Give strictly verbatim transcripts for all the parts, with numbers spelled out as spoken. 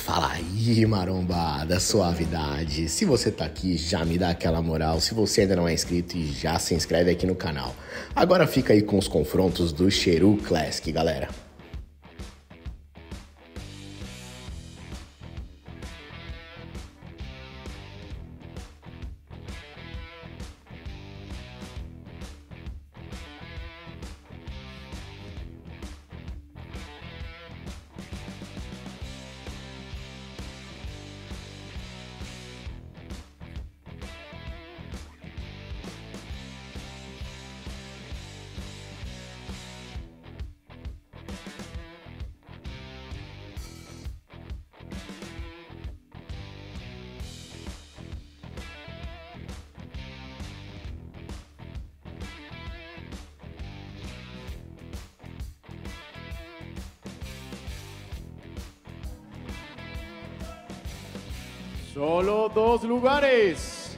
Fala aí, marombada, suavidade. Se você tá aqui, já me dá aquela moral. Se você ainda não é inscrito, já se inscreve aqui no canal. Agora fica aí com os confrontos do Cheru Classic, galera. Solo dos lugares.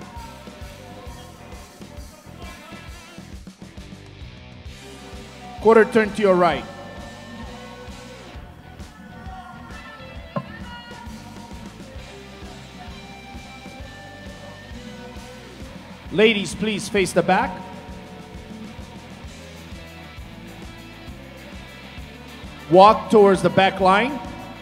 Quarter turn to your right. Ladies, please face the back. Walk towards the back line.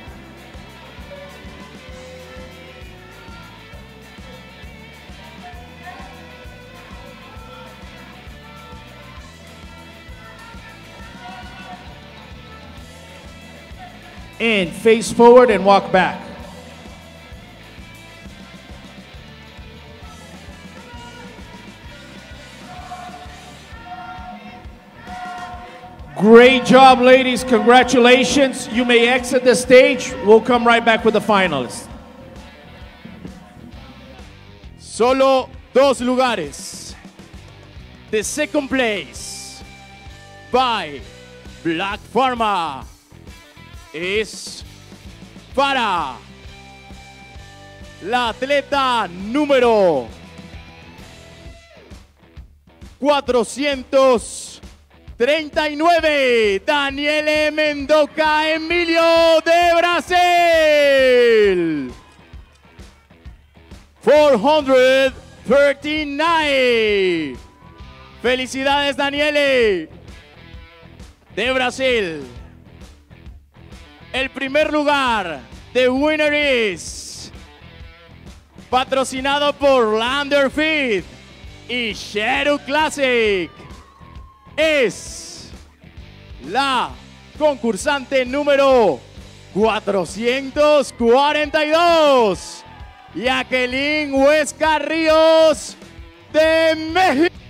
And face forward and walk back. Great job, ladies. Congratulations. You may exit the stage. We'll come right back with the finalists. Solo dos lugares. The second place by Black Pharma es para la atleta número cuatrocientos treinta y nueve, Daniele Mendoca Emilio de Brasil. cuatrocientos treinta y nueve. Felicidades, Daniele de Brasil. El primer lugar, the winner is, patrocinado por Landerfeed y Cheru Classic, es la concursante número cuatrocientos cuarenta y dos, Jacqueline Huesca Ríos de México.